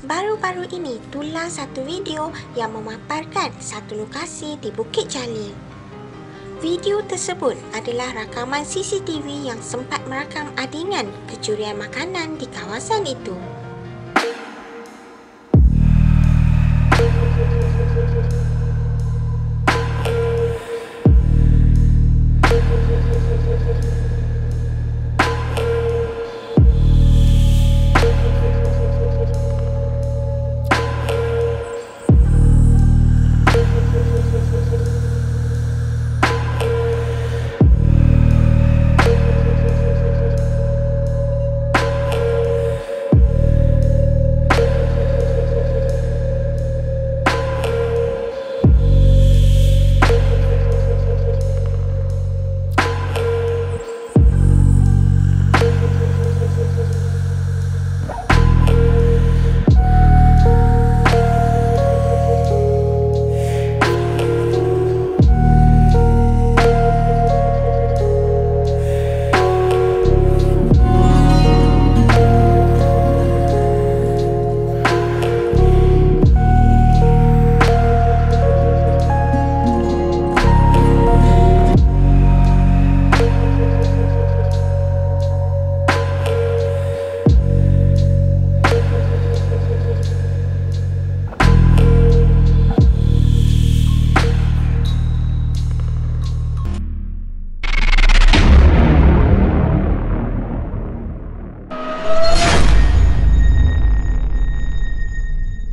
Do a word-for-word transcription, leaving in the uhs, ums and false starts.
Baru-baru ini tular satu video yang memaparkan satu lokasi di Bukit Jalil. Video tersebut adalah rakaman C C T V yang sempat merakam adingan kecurian makanan di kawasan itu.